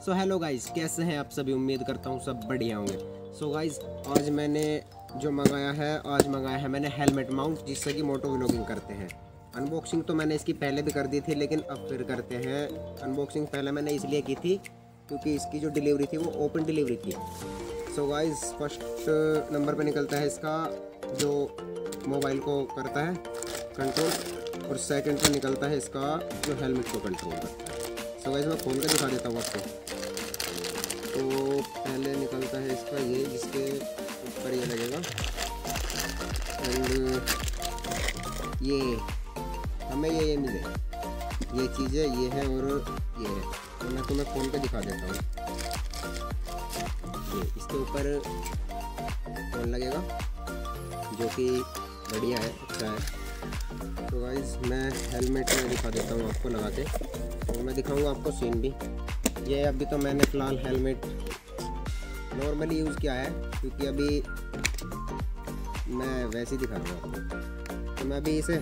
So hello guys, कैसे हैं आप सभी। उम्मीद करता हूँ सब बढ़िया होंगे। सो गाइस, आज मैंने जो मंगाया है मैंने हेलमेट माउंट, जिससे कि मोटो व्लॉगिंग करते हैं। अनबॉक्सिंग तो मैंने इसकी पहले भी कर दी थी, लेकिन अब फिर करते हैं। अनबॉक्सिंग पहले मैंने इसलिए की थी क्योंकि इसकी जो डिलीवरी थी वो ओपन डिलीवरी थी। सो गाइस, फर्स्ट नंबर पे निकलता है इसका जो मोबाइल को करता है कंट्रोल, और सेकंड पे निकलता है इसका जो हेलमेट को कंट्रोल करता है। सो गाइस, मैं खोल कर दिखा देता हूँ आपको। तो पहले निकलता है इसका ये, जिसके ऊपर ये लगेगा, एंड ये हमें ये मिले, ये चीज़ें ये है और ये है। तो मैं तुम्हें खोल कर दिखा देता हूँ। ये इसके ऊपर फोन लगेगा जो कि बढ़िया है, अच्छा है। तो गाइस, मैं हेलमेट में दिखा देता हूँ आपको लगा के, और मैं दिखाऊंगा आपको सीन भी। ये अभी तो मैंने फ़िलहाल हेलमेट नॉर्मली यूज़ किया है, क्योंकि अभी मैं वैसे ही दिखा रहा हूँ आपको। तो मैं अभी इसे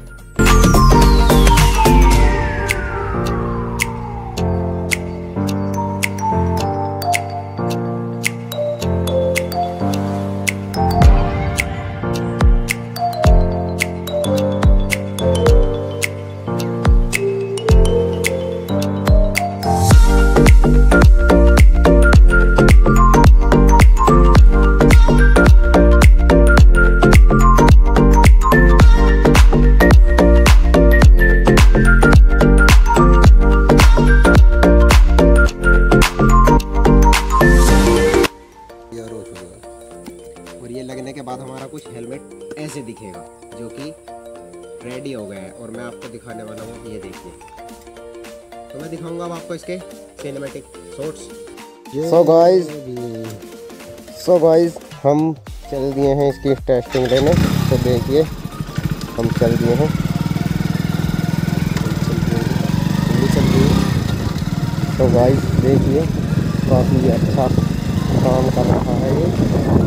और ये लगने के बाद हमारा कुछ हेलमेट ऐसे दिखेगा, जो कि रेडी हो गया है। और मैं आपको दिखाने वाला हूँ, ये देखिए। तो मैं दिखाऊंगा अब आपको इसके सिनेमैटिक शॉट्स। सो गाइस, हम चल दिए हैं इसकी टेस्टिंग लेने। तो देखिए, हम चल दिए हैं, तो गाइस देखिए, काफ़ी अच्छा काम कर रहा है ये।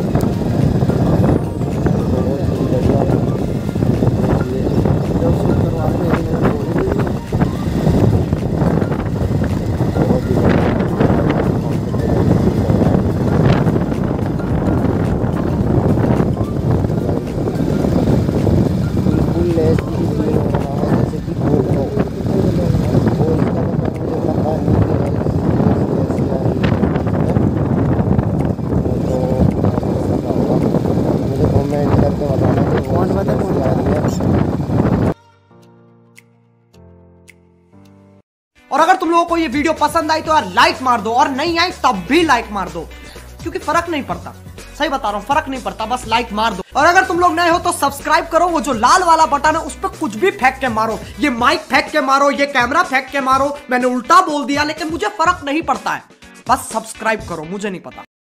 और अगर तुम लोगों को ये वीडियो पसंद आई तो यार लाइक मार दो, और नहीं आई तब भी लाइक मार दो, क्योंकि फर्क नहीं पड़ता। सही बता रहा हूं, फर्क नहीं पड़ता, बस लाइक मार दो। और अगर तुम लोग नए हो तो सब्सक्राइब करो। वो जो लाल वाला बटन है उस पर कुछ भी फेंक के मारो, ये माइक फेंक के मारो, ये कैमरा फेंक के मारो। मैंने उल्टा बोल दिया, लेकिन मुझे फर्क नहीं पड़ता है, बस सब्सक्राइब करो, मुझे नहीं पता।